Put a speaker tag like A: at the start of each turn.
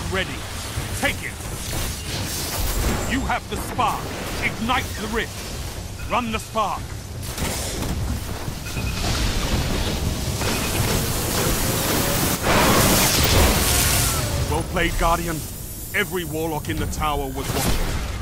A: ready. Take it. You have the spark. Ignite the rift. Run the spark. Well played, Guardian. Every warlock in the tower was watching.